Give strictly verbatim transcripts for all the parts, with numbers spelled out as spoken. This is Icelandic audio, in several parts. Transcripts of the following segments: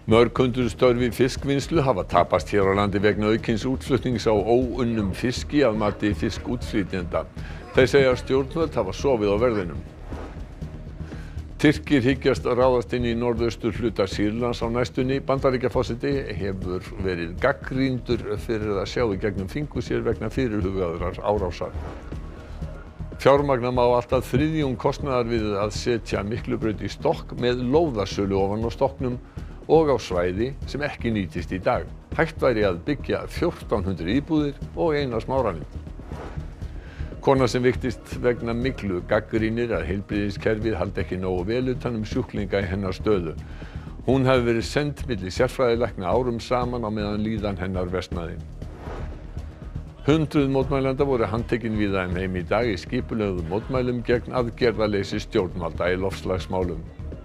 Mörg hundruð störf í fiskvinnslu hafa tapast hér á landi vegna aukins útflutnings á óunnum fiski að mati fiskútflytjenda. Þeir segja að stjórnvöld hafa sofið á verðinum. Tyrkir hyggjast ráðast inn í norðaustur hluta Sýrlands á næstunni. Bandaríkjaforseti hefur verið gagnrýndur fyrir að sjá í gegnum fingur sér vegna fyrirhugaðrar árásar. Fjármagna má allt að þriðjung kostnaðar við að setja Miklubraut í stokk með lóðasölu ofan á stokknum og á svæði sem ekki nýtist í dag. Hægt væri að byggja fjórtán hundruð íbúðir og eina Smáranum. Kona sem veiktist vegna myglu gagnrýnir að heilbrigðiskerfið haldi ekki nógu vel utan um sjúklinga í hennar stöðu. Hún hafi verið send milli sérfræðilækna árum saman á meðan líðan hennar versnaði. Hundruð mótmælenda voru handtekin víða um heim í dag í skipulögðum mótmælum gegn aðgerðaleysi stjórnvalda í loftslagsmálum.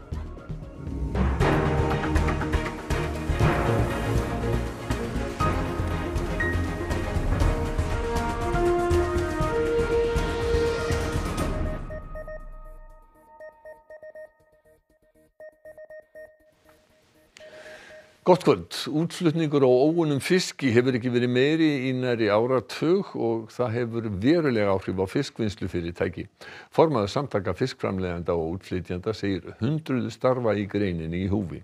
Gott kvöld. Útflutningur á óunnum fiski hefur ekki verið meiri í nærri áratug og það hefur verulega áhrif á fiskvinnslufyrirtæki. Formaður samtaka fiskframleiðenda og útflytjenda segir hundruð starfa í greininni í húfi.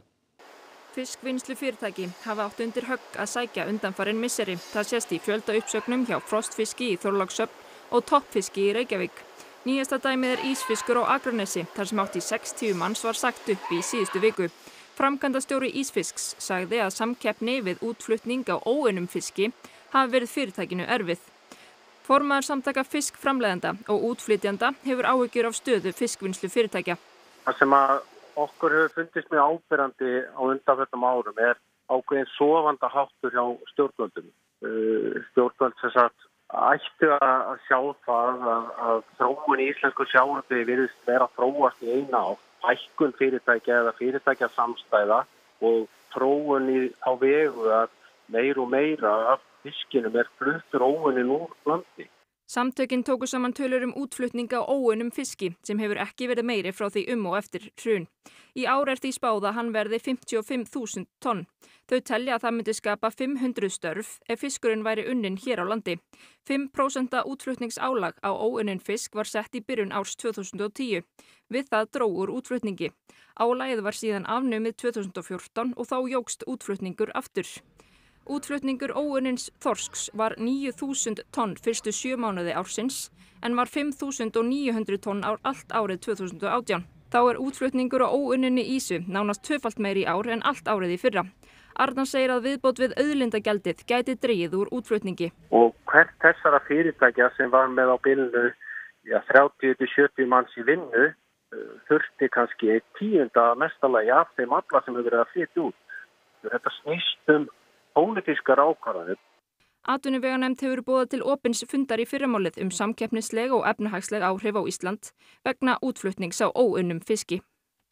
Fiskvinnslufyrirtæki hafa átt undir högg að sækja undanfarin misseri. Það sést í fjölda uppsögnum hjá Frostfiski í Þorlákshöfn og Toppfiski í Reykjavík. Nýjasta dæmið er Ísfiskur á Akranesi, þar sem hátt í sextíu manns var sagt upp í síðustu viku. Framkvæmdastjóri Ísfisks sagði að samkeppni við útflutning á óunnum fiski hafi verið fyrirtækinu erfið. Formaður samtaka fiskframleiðenda og útflytjenda hefur áhyggjur af stöðu fiskvinnslufyrirtækja. Það sem að okkur hefur fundist mjög áberandi á undanförnum árum er ákveðin sofanda háttur hjá stjórnvöldum. Stjórnvöld sem sagt ættu að sjá það að, að þróun í íslensku sjávarútvegi virðist vera að þróast í eina átt. Hækkun fyrirtækja eða fyrirtækja samstæða og þróun í á vegu að meira og meira af fiskinum er fluttur óunninn úr landi. Samtökin tóku saman tölur um útflutning á óunnum fiski sem hefur ekki verið meiri frá því um og eftir hrun. Í ár er því spáð að hann verði fimmtíu og fimm þúsund tonn. Þau telja að það myndi skapa fimm hundruð störf ef fiskurinn væri unninn hér á landi. fimm prósent útflutningsálag á óunninn fisk var sett í byrjun árs tvö þúsund og tíu. Við það dró úr útflutningi. Álagið var síðan afnumið tvö þúsund og fjórtán og þá jókst útflutningur aftur. Útflutningur óunnins þorsks var níu þúsund tonn fyrstu sjö mánuði ársins en var fimm þúsund níu hundruð tonn ár allt árið tvö þúsund og átján. Þá er útflutningur á óunninni ýsu nánast tvöfalt meiri í ár en allt árið í fyrra. Arnar segir að viðbót við auðlindagjaldið gæti dregið úr útflutningi. Og hvert þessara fyrirtækja sem var með á bilinu ja, þrjátíu til sjötíu manns í vinnu þurfti kannski eitt tíunda mestalagi af þeim alla sem hefur verið að flytja út. Þetta snýst um pólitískar ákvarðanir. Atvinnuveganefnd hefur boðað til opins fundar í fyrramálið um samkeppnisleg og efnahagsleg áhrif á Ísland vegna útflutnings á óunnum fiski.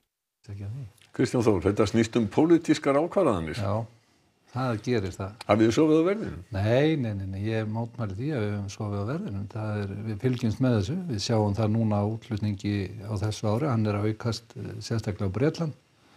Kristján Þór, þetta snýst um pólitískar ákvarðanir. Já, það gerir það. Hafið þið sofið á verðinum? Nei, nei, nei, nei, ég mótmæli því að við höfum sofið á verðinum. Það er, við fylgjumst með þessu. Við sjáum það núna á útflutningi á þessu ári. Hann er að aukast sérstaklega á Bretland.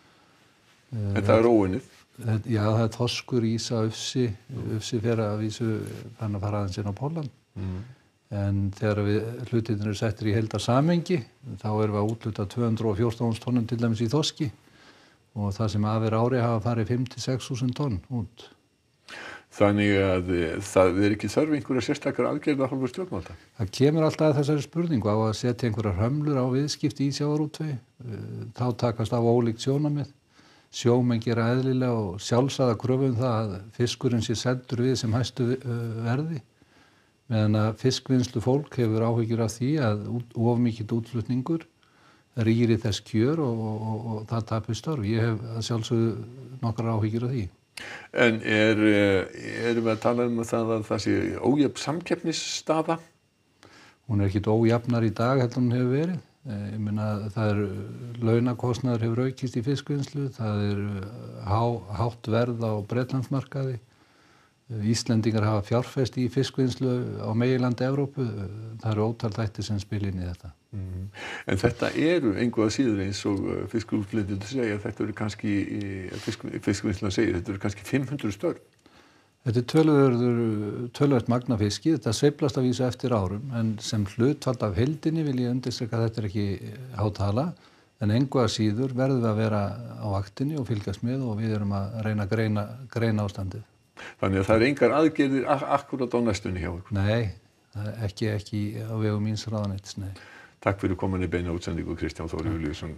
En það er óunnið? Já, það er þorskur, ýsa, ufsi, ufsi fer að vísu fann að fara aðeins inn á Pólland. Mm. En þegar við hlutirnir eru settir í heildar samhengi, þá erum við að útluta tvö hundruð og fjórtán þúsund tonnum til dæmis í þorski og það sem af er ári hafa farið fimm til sex þúsund tonn út. Þannig að það er ekki þörf einhverja sérstakar aðgerða af hálfu stjórnvalda? Það kemur alltaf að þessari spurningu á að setja einhverjar hömlur á viðskipti í sjávarútvegi. Þá takast af ólíkt sjónarmið. Sjómenn gera eðlilega og sjálfsagða kröfu um það að fiskurinn sé seldur við sem hæstu verði. Meðan að fiskvinnslu fólk hefur áhyggjur af því að of mikill útflutningur rýri þess kjör og, og, og, og það tapir störf. Ég hef að sjálfsögðu nokkrar áhyggjur af því. En er, erum við að tala um það að það sé ójöfn samkeppnisstaða? Hún er ekkit ójafnar í dag heldur hún hefur verið. Ég meina það er launakostnaður hefur aukist í fiskvinnslu, það er há, hátt verð á Bretlandsmarkaði, Íslendingar hafa fjárfest í fiskvinnslu á meginlandi Evrópu. Það eru ótal þættir sem spila inn í þetta. Mm. En þetta eru engu að síður eins og fiskútflytjendur segja, þetta eru kannski, fisk, fiskvinnslan segir, þetta eru kannski fimm hundruð störf. Þetta er töluvert, töluvert magna fiski, þetta sveiflast að vísa eftir árum, en sem hlutfall af heildinni vil ég undirstrika að þetta er ekki há tala, en engu að síður verðum við að vera á vaktinni og fylgjast með og við erum að reyna að greina, greina ástandið. Þannig að það er engar aðgerðir ak akkurat á næstunni hjá ykkur? Nei, ekki, ekki á vegum míns ráðuneytis, nei. Takk fyrir komin í beina útsendingu, Kristján Þór Júlíusson.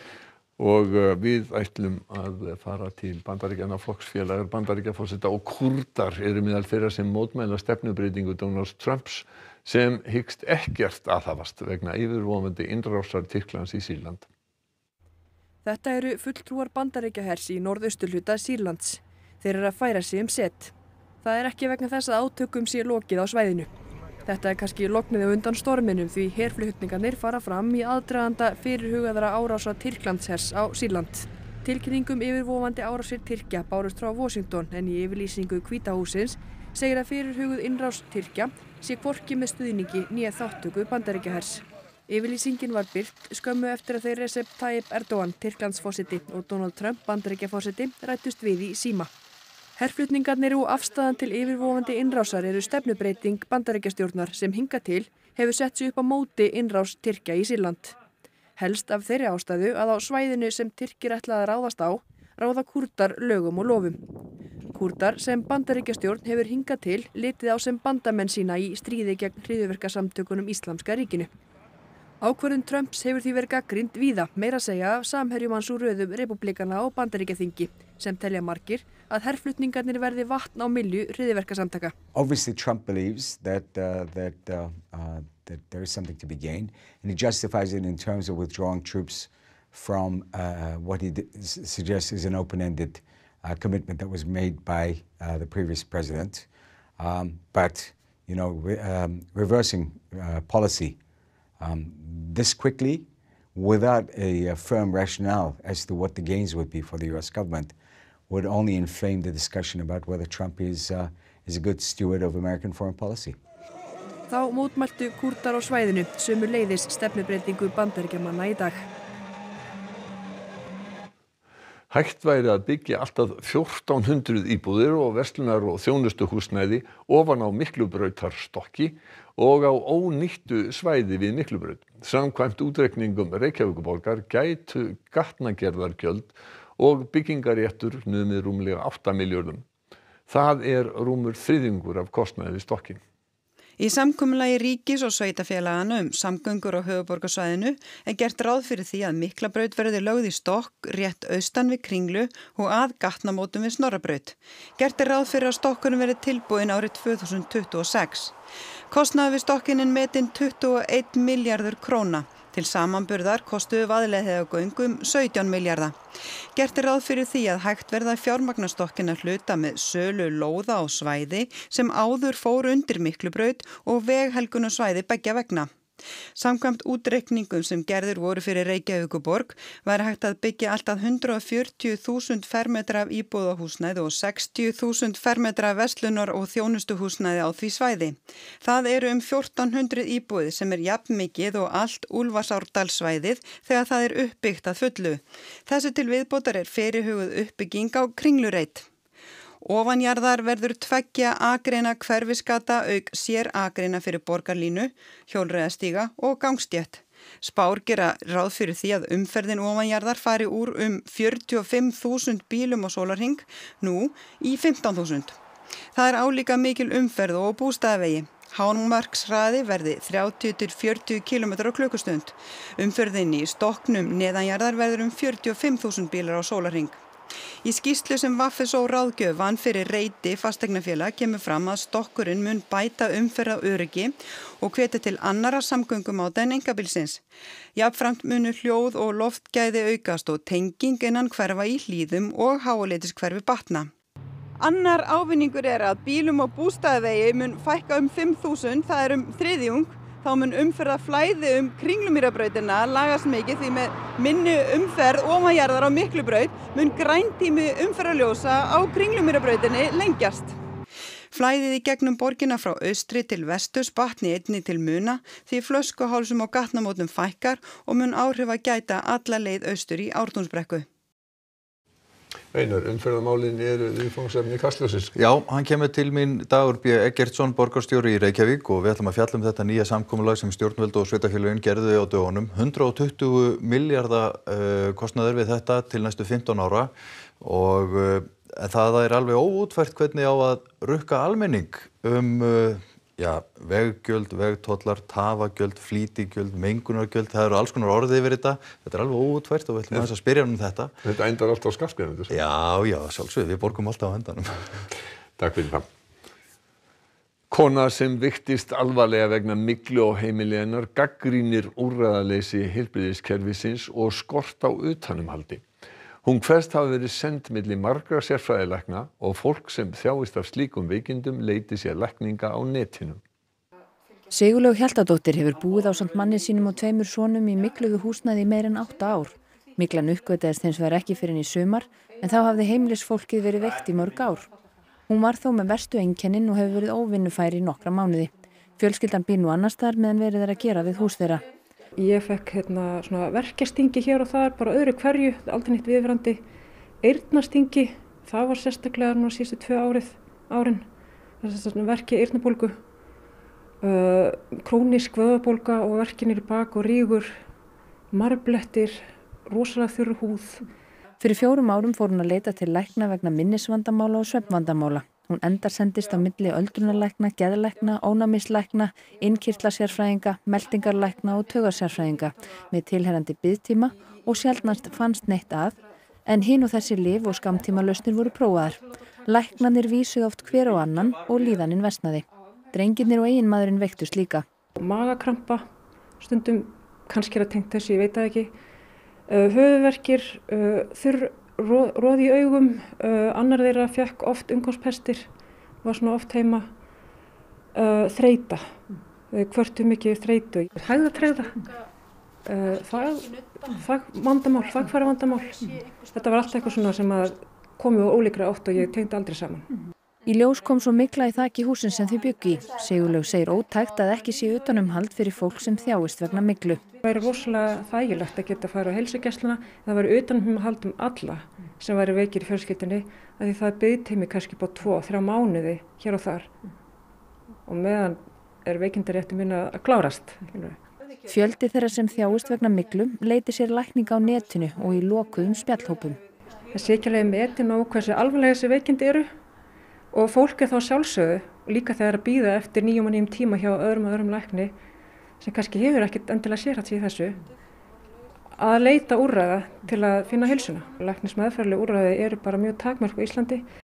Og uh, við ætlum að fara til Bandaríkjanna, flokksfélagar Bandaríkjaforseta og Kúrdar eru meðal þeirra sem mótmæla stefnubreytingu Donalds Trumps sem hyggst ekkert aðhafast vegna yfirvofandi innrásar Tyrklands í Sýrland. Þetta eru fulltrúar Bandaríkjahers í norðausturhluta Sýrlands. Þeir eru að færa sig um set. Það er ekki vegna þess að átökum sé lokið á svæðinu. Þetta er kannski lognið á undan storminum því herflutningarnir fara fram í aðdraganda fyrirhugaðra árása Tyrklandshers á Sýrland. Tilkynningum yfirvofandi árásir Tyrkja bárust frá Washington en í yfirlýsingu Hvíta hússins segir að fyrirhuguð innrás Tyrkja sé hvorki með stuðningi né þátttöku Bandaríkjahers. Yfirlýsingin var birt skömmu eftir að þeir Recep Tayyip Erdogan, Tyrklandsforseti og Donald Trump, Bandaríkjaforseti, ræddust við í síma. Herflutningarnir og afstaðan til yfirvofandi innrásar eru stefnubreyting Bandaríkjastjórnar sem hingað til hefur sett sig upp á móti innrás Tyrkja í Sýrland. Helst af þeirri ástæðu að á svæðinu sem Tyrkir ætla að ráðast á, ráða Kúrdar lögum og lofum. Kúrdar sem Bandaríkjastjórn hefur hingað til litið á sem bandamenn sína í stríði gegn hryðjuverkasamtökunum Íslamska ríkinu. Ákvörðun Trumps hefur því verið gagnrýnd víða, meira að segja af samherjum hans úr röðum repúblikana og Bandaríkjaþingi, sem telja margir að herflutningarnir verði vatn á mylju hryðjuverkasamtaka. Obviously Trump believes that uh, that uh, uh, that there is something to be gained, and he justifies it in terms of withdrawing troops from uh, what he suggests is an open-ended uh, commitment that was made by uh, the previous president. Um, but you know, re um, reversing uh, policy Um, this quickly, without a, a firm rationale as to what the gains would be for the U S government, would only inflame the discussion about whether Trump is, uh, is a good steward of American foreign policy. Þá mótmæltu Kúrdar á svæðinu, sömuleiðis stefnubreytingu Bandaríkjamanna í dag. Hægt væri að byggja alltaf fjórtán hundruð íbúðir og verslunar- og þjónustuhúsnæði ofan á Miklubrautarstokki og á ónýttu svæði við Miklubraut. Samkvæmt útreikningum Reykjavíkurborgar gætu gatnagerðargjöld og byggingaréttur numið rúmlega átta milljörðum. Það er rúmur þriðjungur af kostnaði við stokkin. Í samkomulagi ríkis og sveitarfélagana um samgöngur á höfuðborgarsvæðinu er gert ráð fyrir því að Miklabraut verði lögð í stokk rétt austan við Kringlu og að gatnamótum við Snorrabraut. Gert er ráð fyrir að stokkurinn verði tilbúinn árið tvö þúsund tuttugu og sex. Kostnaður við stokkinn metinn tuttugu og einn milljarður króna. Til samanburðar kostuðu Vaðlaheiðargöng um sautján milljarða. Gert er ráð fyrir því að hægt verða fjármagnastokkinn að hluta með sölu lóða á svæði sem áður fór undir Miklubraut og veghelgunarsvæði beggja vegna. Samkvæmt útreikningum sem gerðir voru fyrir Reykjavíkurborg væri hægt að byggja allt að hundrað og fjörutíu þúsund fermetra af íbúðahúsnæði og sextíu þúsund fermetra af verslunar- og þjónustuhúsnæði á því svæði. Það eru um fjórtán hundruð íbúðir sem er jafnmikið og allt Úlfarsárdalssvæðið þegar það er uppbyggt að fullu. Þessu til viðbótar er fyrirhuguð uppbygging á Kringlureit. Ofanjarðar verður tveggja akreina hverfisgata auk sér akreina fyrir borgarlínu, hjólreiðastíga og gangstétt. Spár gera ráð fyrir því að umferðin ofanjarðar fari úr um fjörutíu og fimm þúsund bílum á sólarhring nú í fimmtán þúsund. Það er álíka mikil umferð og bústaðavegi. Hámarkshraði verði þrjátíu til fjörutíu kílómetrar á klukkustund. Umferðin í stokknum neðanjarðar verður um fjörutíu og fimm þúsund bílar á sólarhring. Í skýrslu sem V S Ó ráðgjöf vann fyrir Reiti fasteignafélag kemur fram að stokkurinn mun bæta umferðaröryggi og hvetja til annarra samgöngumáta en einkabílsins. Jafnframt munu hljóð og loftgæði aukast og tenging innan hverfa í Hlíðum og háaleitis-hverfi batna. Annar ávinningur er að bílum og bústaðavegi mun fækka um fimm þúsund, það er um þriðjung. Þá mun umferðarflæði um Kringlumýrarbrautina lagast mikið því með minni umferð ofanjarðar á Miklubraut mun græntími umferðarljósa á Kringlumýrarbrautinni lengjast. Flæðið í gegnum borgina frá austri til vesturs batni einni til muna því flöskuhálsum og gatnamótum fækkar og mun áhrif að gæta alla leið austur í Ártúnsbrekku. Einar, umferðarmálin eru viðfangsefni Kastljóssins. Já, hann kemur til mín Dagur B. Eggertsson, borgarstjóri í Reykjavík og við ætlum að fjalla um þetta nýja samkomulag sem stjórnvöld og sveitarfélögin gerðu á dögunum. hundrað og tuttugu milljarða uh, kostnaður við þetta til næstu fimmtán ára og uh, það er alveg óútfært hvernig á að rukka almenning um uh, já, veggjöld, vegtollar, tafagjöld, flýtigjöld, mengunargjöld, það eru alls konar orðið yfir þetta. Þetta er alveg óútfært og við ætlum aðeins að spyrja um þetta. Þetta endar alltaf á skattgreiðendur. Já, já, sjálfsög, við borgum alltaf á endanum. Takk fyrir það. Kona sem veiktist alvarlega vegna myglu á heimili hennar gagnrýnir úrræðaleysi heilbrigðiskerfisins og skort á utanumhaldi. Hún kveðst hafi verið send milli margra sérfræðilækna og fólk sem þjáist af slíkum veikindum leiti sér lækninga á netinu. Sigurlaug Hjaltadóttir hefur búið ásamt manni sínum og tveimur sonum í mygluðu húsnæði í meira en átta ár. Myglan uppgötaðist hins vegar ekki fyrr en í sumar, en þá hafði heimilisfólkið verið veikt í mörg ár. Hún var þó með verstu einkennin og hefur verið óvinnufær í nokkra mánuði. Fjölskyldan býr nú annars staðar meðan verið er að gera við hús þeirra. Ég fekk hérna svona verkjastingi hér og þar, bara öðru hverju, aldrei neitt viðverandi. Eyrnastingi, það var sérstaklega nú síðustu tvö árið, árin. Það er verki eyrnabólgu, uh, krónísk vöðvabólga og verkinir í bak og rígur, marblettir, rosalega þurr húð. Fyrir fjórum árum fór hún að leita til lækna vegna minnisvandamála og svefnvandamála. Hún endarsendist á milli öldrunarlækna, geðlækna, ónæmislækna, innkirtlasérfræðinga, meltingarlækna og taugasérfræðinga með tilherrandi biðtíma og sjaldnast fannst neitt að, en hin og þessi lyf og skammtímalausnir voru prófaðar. Læknarnir vísuðu oft hver á annan og líðanin versnaði. Drengirnir og eiginmaðurinn veiktust líka. Magakrampa, stundum kannski er að tengt þessu, ég veit það ekki. Uh, höfuðverkir, uh, þurr roð í augum, uh, annar þeirra fekk oft umgangspestir, var svona oft heima, uh, þreyta, uh, hvörtu mikið þreytu, hægðatregða, uh, fag, fag vandamál, fagfæra vandamál. Þetta var alltaf eitthvað svona sem að komið á ólíkra átt og ég tengdi aldrei saman. Í ljós kom svo mygla í þaki húsin sem þau bjuggu í. Sigurlaug segir ótækt að ekki sé utanumhald fyrir fólk sem þjáist vegna myglu. Það væri rosalega þægilegt að geta að fara á heilsugæsluna, það væri utanumhald um alla sem væri veikir í fjölskyldunni, að því það er biðtími kannski búið tvo, þrjá mánuði hér og þar. Og meðan er veikindarétti minna að klárast. Fjöldi þeirra sem þjáist vegna myglu leiti sér lækninga á netinu og í lokuðum spjallhópum. Það sé ekki alveg metin á hversu alvarlega þessi veikindi eru. Og fólk er þá sjálfsögðu, líka þegar að bíða eftir nýjum og nýjum tíma hjá öðrum og öðrum lækni, sem kannski hefur ekkert endilega sérhæft sig í þessu, að leita úrræða til að finna heilsuna. Læknismeðferðarleg úrræði eru bara mjög takmörk á Íslandi.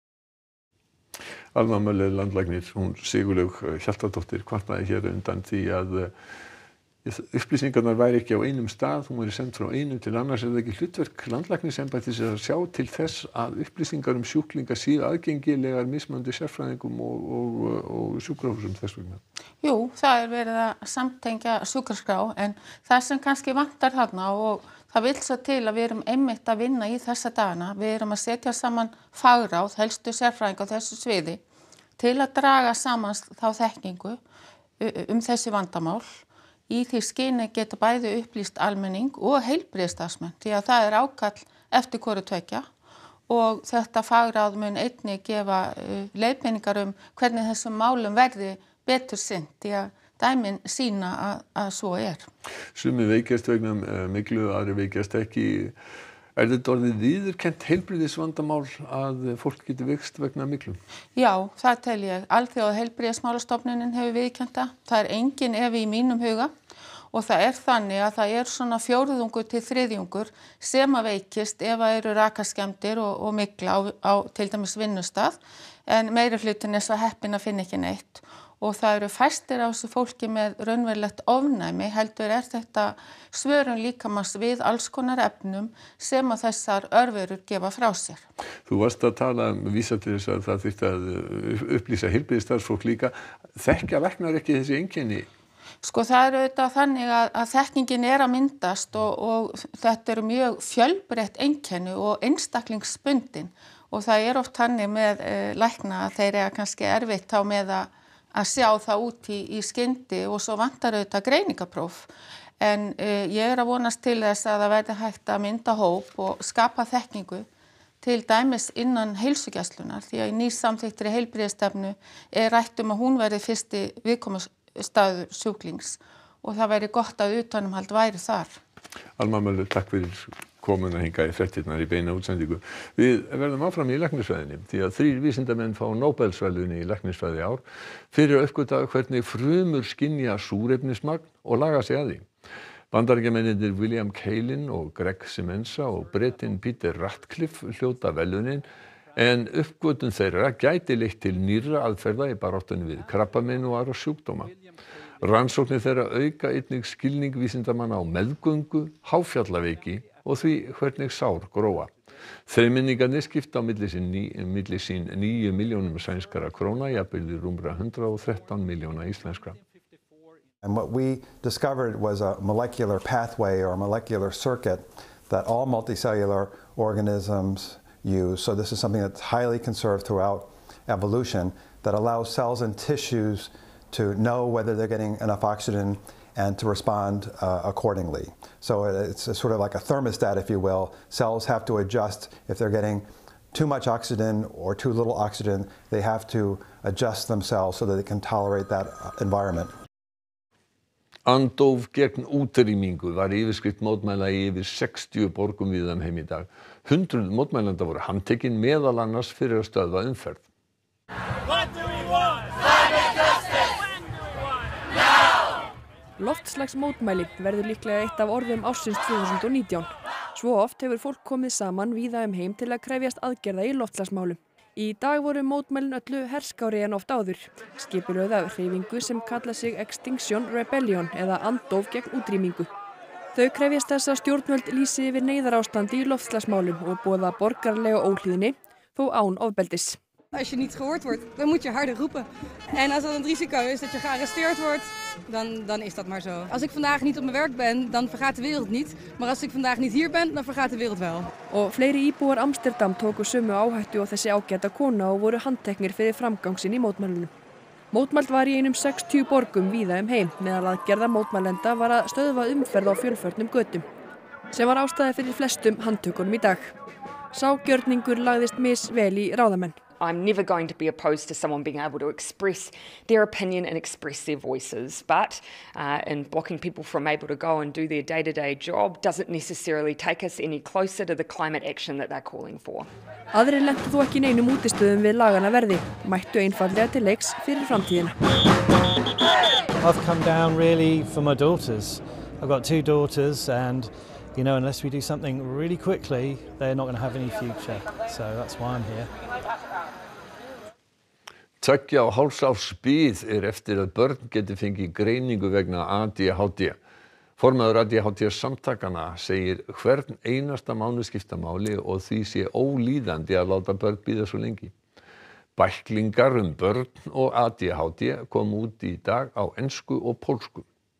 Alma Möller landlæknir, hún Sigurlaug Hjaltadóttir kvartaði hér undan því að upplýsingarnar væri ekki á einum stað, hún væri send frá einum til annars, er það ekki hlutverk landlæknisembættis að sjá til þess að upplýsingar um sjúklinga séu aðgengilegar mismunandi sérfræðingum og, og, og sjúkrahúsum þess vegna? Jú, það er verið að samtengja sjúkraskrá en það sem kannski vantar þarna og það vill svo til að við erum einmitt að vinna í þessa dagana, við erum að setja saman fagráð, helstu sérfræðinga á þessu sviði til að draga saman þá þekkingu um þessi vandamál. Í því skyni geta bæði upplýst almenning og heilbrigðisstarfsmenn því að það er ákall eftir hvoru tveggja og þetta fagráð mun einnig gefa uh, leiðbeiningar um hvernig þessum málum verði betur sinnt því að dæmin sýna að, að svo er. Sumir veikjast vegna uh, myglu, aðrir veikjast ekki. Er þetta orðið viðurkennt heilbrigðisvandamál að fólk getur veikst vegna myglu? Já, það tel ég. Alþjóða heilbrigðismálastofnunin hefur viðurkennt það. Það er engin efi í mínum huga og það er þannig að það er svona fjórðungur til þriðjungur sem að veikist ef það eru rakaskemmdir og, og mygla á, á til dæmis vinnustað en meiri hlutin er svo heppin að finna ekki neitt. Og það eru fæstir á þessu fólki með raunverulegt ofnæmi, heldur er þetta svörun líkamans við alls konar efnum sem að þessar örverur gefa frá sér. Þú varst að tala um vísa til þess að það þyrfti að upplýsa heilbrigðisstarfsfólk líka. Þekkja læknar ekki þessi einkenni? Sko það er auðvitað þannig að, að þekkingin er að myndast og, og þetta eru mjög fjölbreytt einkenni og einstaklingsbundin og það er oft hannig með uh, lækna að þeir eru kannski erfitt þá með að, að sjá það út í, í skyndi og svo vantar auðvitað greiningapróf. En uh, ég er að vonast til þess að það verði hægt að mynda hóp og skapa þekkingu til dæmis innan heilsugæslunar því að í nýsamþykktri heilbrigðisstefnu er rætt um að hún verði fyrsti viðkomustaður sjúklings og það væri gott að utanumhald væri þar. Alma Möller, takk fyrir komuna hingað í fréttirnar í beina útsendingu. Við verðum áfram í læknisfræðinni því að þrír vísindamenn fá Nóbelsverðlaun í læknisfræði í ár fyrir að uppgötva hvernig frumur skynja súrefnismagn og laga sig að því. Bandaríkjamennirnir William Kaelin og Greg Semenza og Bretinn Peter Ratcliffe hljóta verðlaunin en uppgötvun þeirra gæti leitt til nýrra aðferða í baráttunni við krabbamein og aðra sjúkdóma. Rannsóknir þeirra auka einnig skilning vísindamanna á meðgöngu, háfjallaveiki og því hvernig sár gróa. Þremenningarnir skipta á milli sín, ní, milli sín níu milljónum sænskara króna, jafnvirði rúmra hundrað og þrettán milljóna íslenskra. And what we discovered was a molecular pathway or a molecular circuit that all multicellular organisms use. So this is something that's highly conserved throughout evolution that allows cells and tissues to know whether they're getting enough oxygen and to respond uh, accordingly. So it's a sort of like a thermostat, if you will. Cells have to adjust if they're getting too much oxygen or too little oxygen. They have to adjust themselves so that they can tolerate that environment. Andóf gegn útrýmingu var yfirskrift mótmæla í yfir sextíu borgum víða um heim í dag. Hundruð mótmælenda voru handtekin meðal annars fyrir að stöðva umferð. Loftslagsmótmæli verður líklega eitt af orðum ársins tvö þúsund og nítján. Svo oft hefur fólk komið saman víða um heim til að krefjast aðgerða í loftslagsmálum. Í dag voru mótmælin öllu herskárri en oft áður. Skipulögð af hreyfingu sem kalla sig Extinction Rebellion eða andóf gegn útrýmingu. Þau krefjast þess að stjórnvöld lýsi yfir neyðarástandi í loftslagsmálum og boða borgarlega óhlýðni þó án ofbeldis. Als je niet gehoord wordt, dan moet je harder roepen. En als dat het risico is dat je gearresteerd wordt, dan, dan is dat maar zo. Als ik vandaag niet op mijn werk ben, dan vergaat de wereld niet. Maar als ik vandaag niet hier ben, dan vergaat de wereld wel. Og fleiri íbúar Amsterdam tóku sömu áhættu og þessi ágæta kona og voru handteknir fyrir framgang sinn í mótmælunum. Mótmælt var í einum sextíu borgum víða um heim, meðal aðgerða mótmælenda var að stöðva umferð á fjölförnum götum, sem var ástæða fyrir flestum handtökunum í dag. Sá gjörningur lagðist misvel í ráðamenn. I'm never going to be opposed to someone being able to express their opinion and express their voices, but uh, in blocking people from able to go and do their day-to-day job doesn't necessarily take us any closer to the climate action that they're calling for. Aðrir lentu þó ekki neinum útistöðum við lagana verði, mættu einfaldlega til leiks fyrir framtíðina. I've come down really for my daughters. I've got two daughters and you know, unless we do something really quickly, they're not going to have any future. So that's why I'm here. Tveggja og hálfs árs bið er eftir að börn geti fengið greiningu vegna A D H D. Formaður A D H D samtakana segir hvern einasta mánuð skipta máli og því sé ólíðandi að láta börn bíða svo lengi. Bæklingar um börn og A D H D kom út í dag á ensku og pólsku.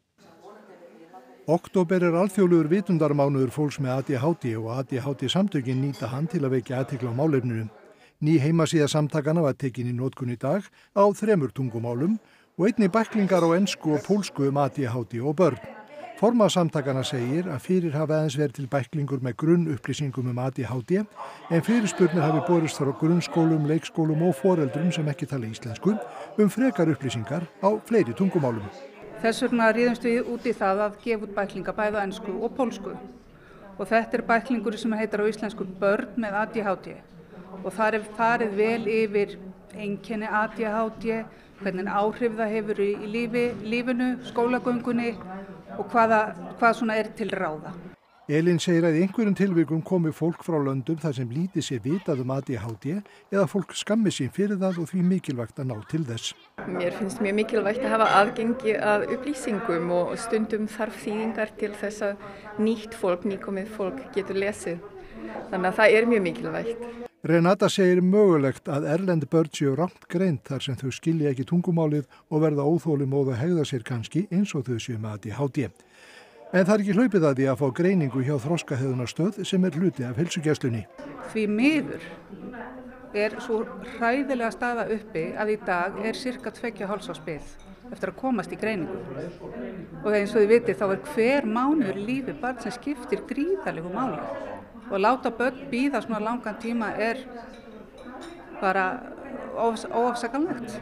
Október er alþjóðlegur vitundarmánuður fólks með A D H D og A D H D samtökin nýta hann til að vekja athygli á málefninu. Ný heimasíða samtakana var tekin í notkun í dag á þremur tungumálum og einnig bæklingar á ensku og pólsku um A D H D og börn. Formaður samtakana segir að fyrir hafi aðeins verið til bæklingur með grunn upplýsingum um A D H D en fyrirspurnir hafi borist frá grunnskólum, leikskólum og foreldrum sem ekki tala íslensku um frekar upplýsingar á fleiri tungumálum. Þess vegna ríðumst við út í það að gefa út bæklinga bæði á ensku og pólsku. Og þetta er bæklingur sem heitir á íslensku börn með A D H D. Og þar er farið vel yfir einkenni A D H D, hvernig áhrif það hefur í lífi, lífinu, skólagöngunni og hvaða, hvað svona er til ráða. Elín segir að í einhverjum tilvikum komi fólk frá löndum þar sem lítið sé vitað um A D H D eða fólk skammi sín fyrir það og því mikilvægt að ná til þess. Mér finnst mjög mikilvægt að hafa aðgengi að upplýsingum og stundum þarf þýðingar til þess að nýtt fólk, nýkomið fólk getur lesið. Þannig að það er mjög mikilvægt. Renata segir mögulegt að erlend börn séu rangt greind þar sem þau skilja ekki tungumálið og verða óþolinmóð og hegða sér kannski eins og þau séu með A D H D. En það er ekki hlaupið að því að fá greiningu hjá þroskahegðunarstöð sem er hluti af heilsugæslunni. Því miður er svo hræðilega staða uppi að í dag er cirka tveggja hálfs árs bið eftir að komast í greiningu. Og eins og þið vitið þá er hver mánuður í lífi barn sem skiptir gríðarlegu máli. Og að láta börn bíða svona langan tíma er bara óafsakanlegt.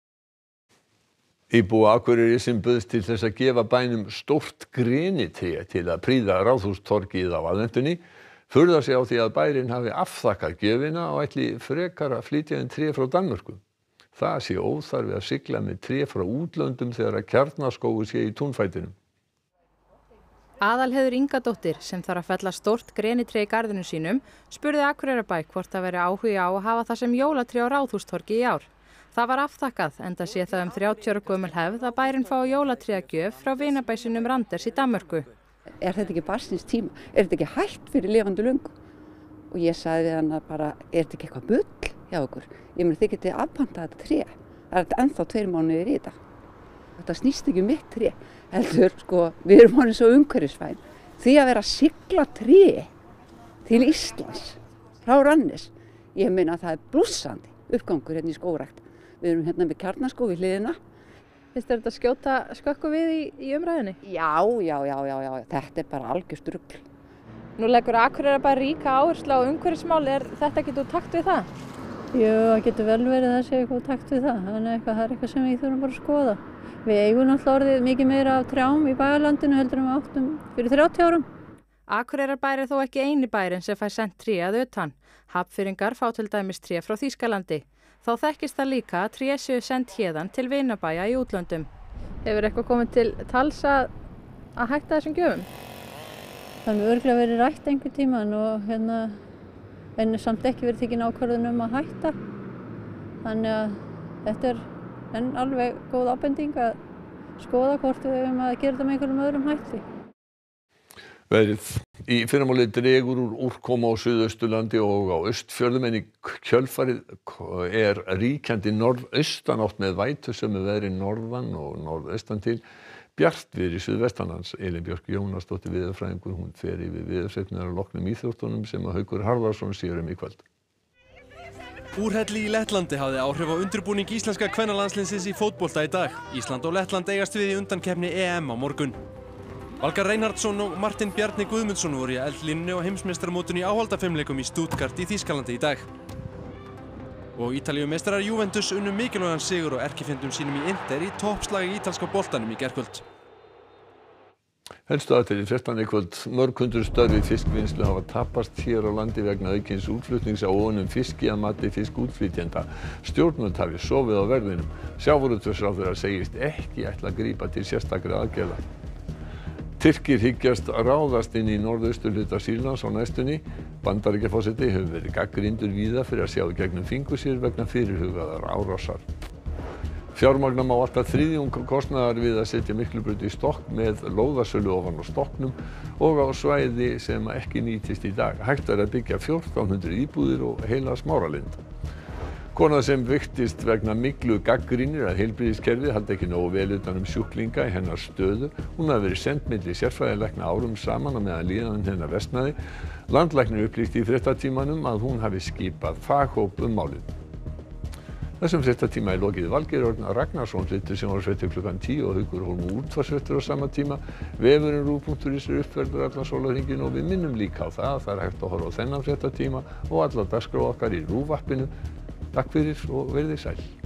Íbúa Akureyri sem bauðst til þess að gefa bænum stórt grenitré til að prýða Ráðhústorgið á aðventunni furðar sig á því að bærinn hafi afþakkað gjöfina og ætli frekar að flytja inn tré frá Danmörku. Það sé óþarfi að sigla með tré frá útlöndum þegar að Kjarnaskógur sé í túnfætinum. Aðalheiður Ingadóttir, sem þarf að fella stórt grenitré í garðinum sínum, spurði Akureyrarbæ hvort það veri áhugi á að hafa það sem jólatré á Ráðhústorgi í ár. Það var afþakkað, enda sé það um þrjátíu ára gömul hefð að bærinn fá jólatrégjöf frá vinabæ sínum Randers í Danmörku. Er þetta ekki barns síns tíma? Er þetta ekki hægt fyrir lifandi löngu? Og ég sagði við hann að bara, er þetta ekki eitthvað bull hjá okkur? Ég meni þið getið afpantað þetta tré. Það er ennþá tveir mánuðir í þetta. Þetta snýst ekki um mitt tré. Heldur, sko, við erum honum svo umhverfisvæn. Því að vera að sigla tré til Íslands frá Randers. Ég meina að það er blússandi uppgangur hérna í skógrækt. Við erum hérna með Kjarnaskóg við hliðina. Finnst þér þetta skjóta skökku við í, í umræðinni? Já, já, já, já, já, þetta er bara algjört rugl. Nú leggur Akureyrarbær ríka áherslu á umhverfismál, er þetta ekki úr takt við það? Jú, það getur vel verið að sé eitthvað úr takt við það, en eitthvað, það er eitthvað sem við þurfum bara að skoða. Við eigum náttúrulega orðið mikið meira af trjám í bæjarlandinu heldur en við áttum fyrir þrjátíu árum. Akureyrarbær er þó ekki eini bærinn sem fær sent tré að utan. Hafnfirðingar fá til dæmis tré frá Þýskalandi. Þá þekkist það líka að tré séu send héðan til vinabæja í útlöndum. Hefur eitthvað komið til tals að, að hætta þessum gjöfum? Það er örugglega verið rætt einhvern tímann og hérna, en samt ekki verið tekin ákvörðun um að hætta. Þannig að þetta er enn alveg góð ábending að skoða hvort við hefum að gera þetta með einhverjum öðrum hætti. Veðrið. Í fyrramálið dregur úr úrkomu á Suðausturlandi og á Austfjörðum en í kjölfarið er ríkjandi norðaustanátt með vætusömu veðri norðan og norðaustan til. Bjartviðri suðvestanlands. Elín Björk Jónasdóttir veðurfræðingur, hún fer yfir veðurfregnir að loknum íþróttunum sem að Haukur Harðarson sér um í kvöld. Úrhelli í Lettlandi hafði áhrif á undirbúning íslenska kvennalandsliðsins í fótbolta í dag. Ísland og Lettland eigast við í undankeppni E M á morgun. Valgarð Reinhardsson og Martin Bjarni Guðmundsson voru í eldlínunni á heimsmeistaramótinu í áhaldafimleikum í Stuttgart í Þýskalandi í dag. Og Ítalíumeistarar Juventus unnu mikilvægan sigur og erkifjendum sínum í Inter í toppslagi ítalska boltanum í gærkvöld. Helstu aðtæli fréttanna í kvöld. Mörg hundruð störf í fiskvinnslu hafa tapast hér á landi vegna aukins útflutnings á óunnum fiski að mati fiskútflytjenda. Stjórnvöld hafi sofið á verðinum. Sjávarútvegsráðherra segist ekki ætla að grípa til sérstakra aðgerða. Tyrkir hyggjast ráðast inn í norðausturhluta Sýrlands á næstunni. Bandaríkjaforseti hefur verið gagnrýndur víða fyrir að sjá í gegnum fingur sér vegna fyrirhugaðar árásar. Fjármagna má allt að þriðjung kostnaðar við að setja Miklubraut í stokk með lóðasölu ofan á stokknum og á svæði sem ekki nýtist í dag. Hægt er að byggja fjórtán hundruð íbúðir og heila Smáralind. Kona sem veiktist vegna myglu gagnrýnir að heilbrigðiskerfið haldi ekki nógu vel utan um sjúklinga í hennar stöðu. Hún hafi verið send milli sérfræðilækna árum saman á meðan líðan hennar versnaði. Landlæknir upplýsti í fréttatímanum að hún hafi skipað faghóp um málið. Þessum fréttatíma er lokið. Valgeir Örn Ragnarsson flytur sjónvarpsfréttir klukkan tíu og Haukur Hólm útvarpsfréttir á sama tíma. Vefurinn ruv punktur is er uppfærður allan sólarhringinn og við minnum líka á það að það er hægt að horfa á þennan fréttatíma og alla dagskrá okkar í RÚV appinu. Takk fyrir og verið þið sæl.